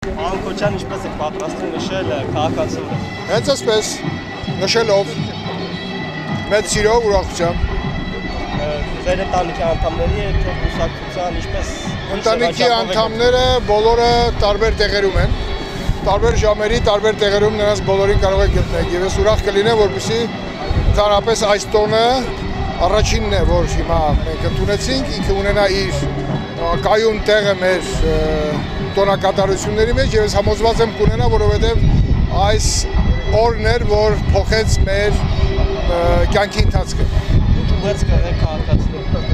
Ան Քոչյան ինչպես եք պատրաստում նշել քաղաքացիները։ Հենց այսպես նշելով մեծ սիրով ուրախությամբ Ձեր ընտանիքի անդամների հետ թե կուսակցության ինչպես ընտանիքի անդամները բոլորը տարբեր տեղերում են, տարբեր ժամերի, տարբեր տեղերում նրանց բոլորին կարող եք գտնել եւ ես ուրախ կլինեմ, որպեսզի ընդհանրապես այս տոնը առաջինն է, որ հիմա մենք ընդունեցինք, ինքը ունենա իր կայուն տեղը մեր տոնակատարությունների մեջ եւ ես համոզված եմ կունենա, որովհետեւ այս օրն էր, որ փոխեց մեր կյանքի ընթացքը։ Ուղեց կրեք քաղաքացիները։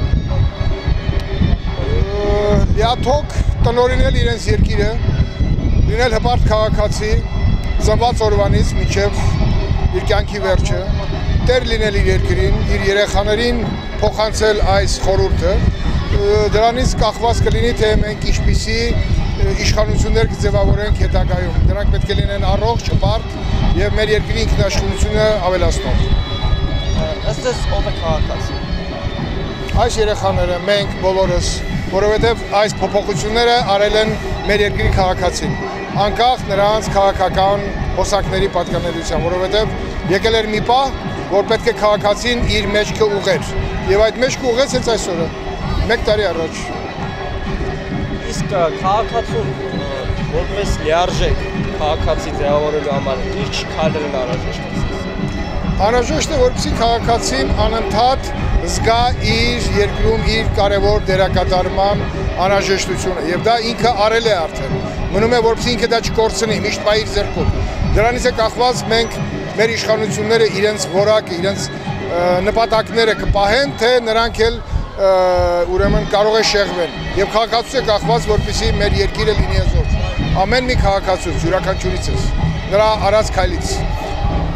Լիաթոք տնօրինել իրենց երկիրը, լինել հպարտ քաղաքացի, ծնված օրվանից մինչև իր կյանքի վերջը, տեր լինել իր երկրին, իր երեխաներին փոխանցել այս խորհուրդը, դրանից կախված կլինի, թե մենք ինչպիսի իշխանություններ կձևավորենք հետագայում։ Դրանք պետք է լինեն առողջ, հպարտ եւ մեր երկրի ինքնաշխատությունը ավելացնող։ Ըստ էս ով է քաղաքացի։ Այս երեխաները մենք բոլորս, որովհետև այս փոփոխությունները արել են մեր երկրի քաղաքացին, անկախ նրանց քաղաքական հոսակների պատկանելիության, որովհետև եկել էր մի պահ, որ պետք է քաղաքացին իր մեջքը ուղղեր, եւ այդ մեջքը ուղղեց հենց այսօրը, 1 տարի առաջ։ Իսկ քաղաքացուն որպես լիարժեք քաղաքացի ձևավորելու համար ինչ քայլեր են անհրաժեշտ։ Անհրաժեշտ է, որպեսզի քաղաքացին անընդհատ զգա իր երկրում իր կարևոր դերակատարման անհրաժեշտությունը եւ դա ինքը արել է արդեն։ Մնում է որպեսզի ինքը դա չկորցնի, միշտ պահի իր ձեռքում։ Դրանից է կախված մենք մեր իշխանությունները իրենց որակը, իրենց նպատակները կպահեն, թե նրանք էլ ուրեմն կարող է շեղվեն։ Եվ քաղաքացու է կախված, որպեսզի մեր երկիրը լինի ազատ։ Ամեն մի քաղաքացու յուրաքանչյուրից նրա արած քայլից